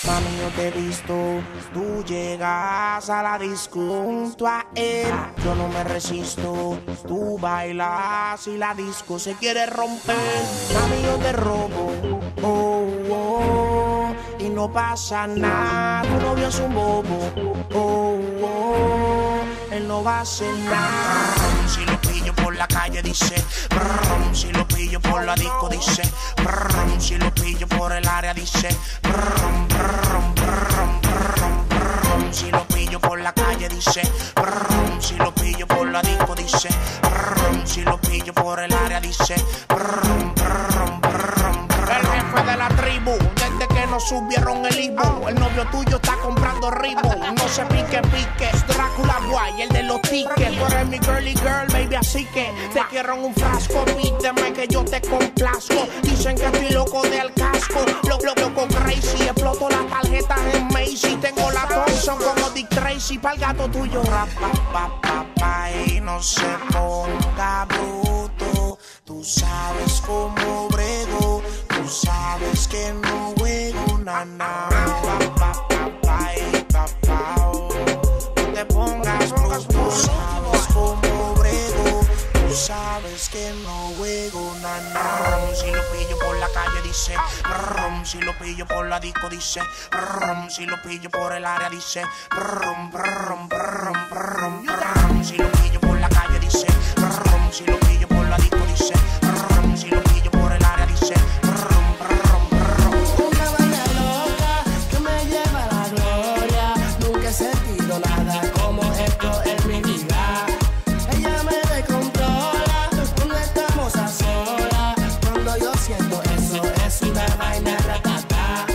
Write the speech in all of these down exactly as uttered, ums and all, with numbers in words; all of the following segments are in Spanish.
Mami, yo te he visto, tú llegas a la disco junto a él. Yo no me resisto, tú bailas y la disco se quiere romper. Mami, yo te robo, oh, oh, y no pasa nada. Tu novio es un bobo, oh, oh, él no va a hacer nada. Si lo pillo por la calle dice, brum, si lo pillo por la disco dice, brum, si lo pillo por el área dice, brum, brum, brum, brum, brum, si lo pillo por la calle dice, brum, si lo pillo por la disco dice, brum, si lo pillo por el área dice, brum, brum, brum, brum. El jefe de la tribu, desde que nos subieron el Ibu, el novio tuyo está comprando Ribu. No se pique, pique, es Drácula guay, el de los tickets. Tú eres mi girly girl, baby, así que te quiero en un frasco. Pídeme que yo te complazco. Dicen que estoy loco del casco, loco, loco, crazy. Exploto las tarjetas en Macy. Tengo la Thompson como Dick Tracy. Pa'l gato tuyo, rap, pa, pa, pa, pa, y no se ponga bruto. Tú sabes cómo brego, tú sabes que no juego, na, na. Pa, pa, pa, pa, y pa, pa, oh. No te pongas bruto, tú sabes cómo brego, tú sabes que no juego, na, na. Si lo pillo por la calle dice, brum, si lo pillo por la disco dice, brum, si lo pillo por el área dice, brum, brum, brum, brum, brum, si lo pillo por la calle dice, brum, si lo pillo por la disco dice, brum, si lo pillo por el área dice, brum, brum, brum. Una vaina loca que me lleva a la gloria. Nunca he sentido nada como esto en mi vida. Ella me descontrola cuando estamos a solas. Cuando yo siento eso es una vaina ratata.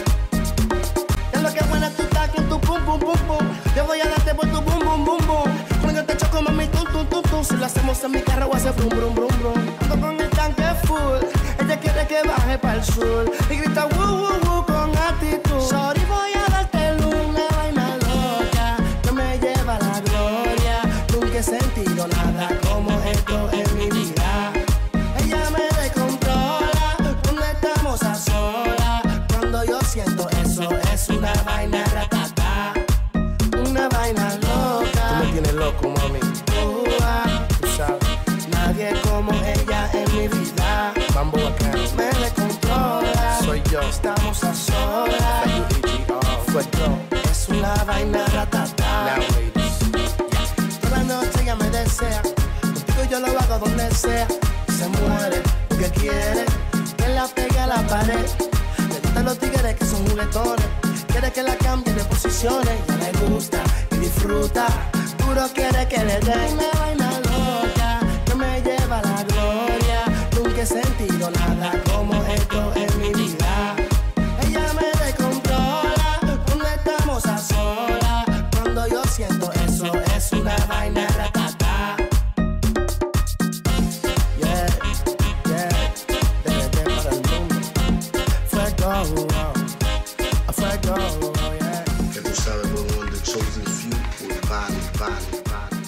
Es lo que buena tú estás con tu pum pum pum pum. Yo voy a darte por tu bum bum bum bum. Cuando te choco mami tum tum tum tum. Si lo hacemos en mi carro voy a hacer brum brum brum brum. Ando con el tanque full. Ella quiere que baje para el sur y grita woo woo woo con actitud. Sorry, voy a darte una vaina loca que me lleva a la gloria. Nunca he sentido nada como esto en mi vida. Ella me descontrola cuando estamos a solas. Cuando yo siento eso es una vaina ratata. Una vaina loca. Tú me tienes loco, mami. Uh, ah, Tú sabes. nadie como ella en mi vida. Bambo acá. Me descontrola. Soy yo. Estamos a solas. Fue yo. Es una vaina ratata. Now, ladies. Toda la noche ella me desea. Contigo yo lo hago donde sea. Se muere porque quiere que la pegue a la pared. Le gustan los tigres que son juletones. Quiere que la cambie de posiciones. Ya le gusta y disfruta. Puro quiere que le dé una vaina loca que me lleva a la gloria. Nunca he sentido nada como esto en mi vida. Ella me descontrola cuando estamos a solas. Cuando yo siento eso es una vaina ratata. Yeah, yeah, D D T para el mundo. Fuego, oh, fuego, oh, yeah. Que tú sabes, we're on the chosen few with Bonnie, Bonnie, Bonnie.